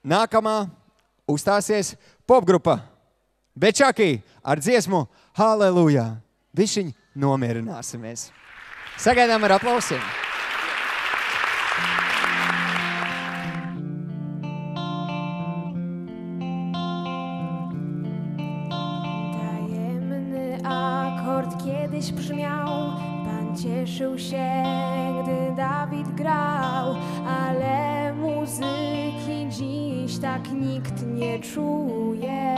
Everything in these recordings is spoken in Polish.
nākamā uzstāsies popgrupa Bečaki ar dziesmu Halleluja. Višķiņ nomierināsimies. Sagaidām ar aplausiem. Tajemny akord kiedyś brzmiał, Pan cieszył się, gdy Dawid grał, ale muzyki dziś tak nikt nie czuje.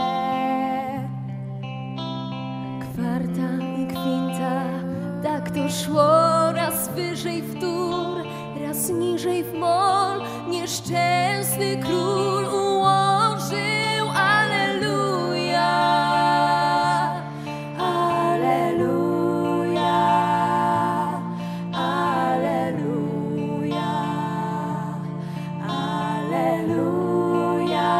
Kwarta i kwinta, tak to szło, raz wyżej w dur, raz niżej w mol. Nieszczęsny król ułożył Alleluja, Alleluja, Alleluja, Alleluja,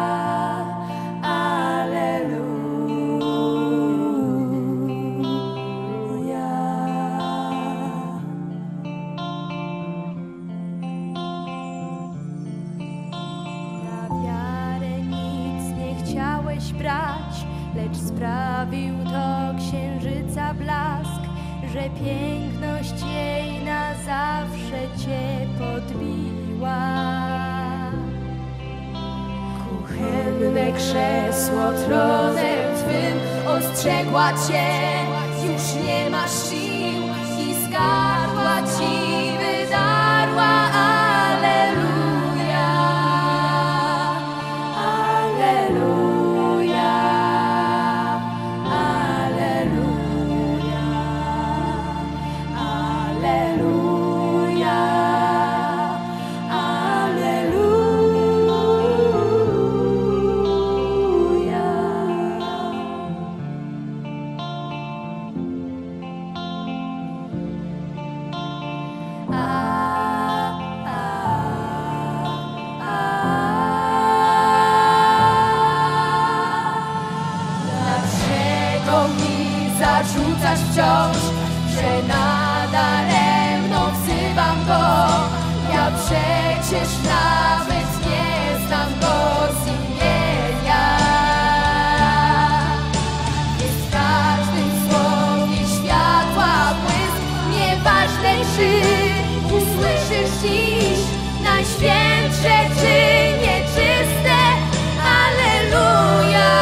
brać, lecz sprawił to księżyca blask, że piękność jej na zawsze cię podbiła. Kuchenne krzesło tronem twym ostrzegła cię, już nie masz sił i z gardła ci wydarła. Alleluja, Alleluja, Alleluja, Alleluja, zarzucasz wciąż, że nadaremno wzywam go. Ja przecież nawet nie znam go z imienia. Jest w każdym słowie światła błysk, nieważne czy usłyszysz dziś najświętsze czy nieczyste. Alleluja.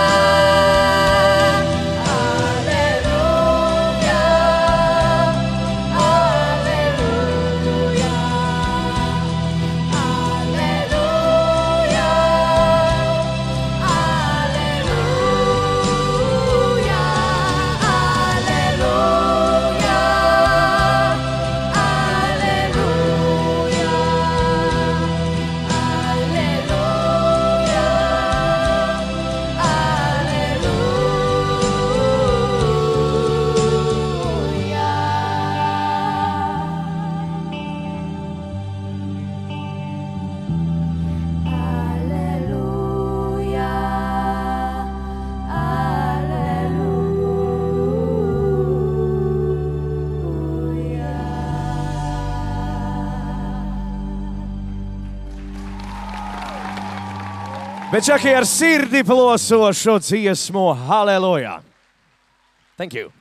Bečaki ar sirdi plosošo dziesmu Halleluja. Thank you.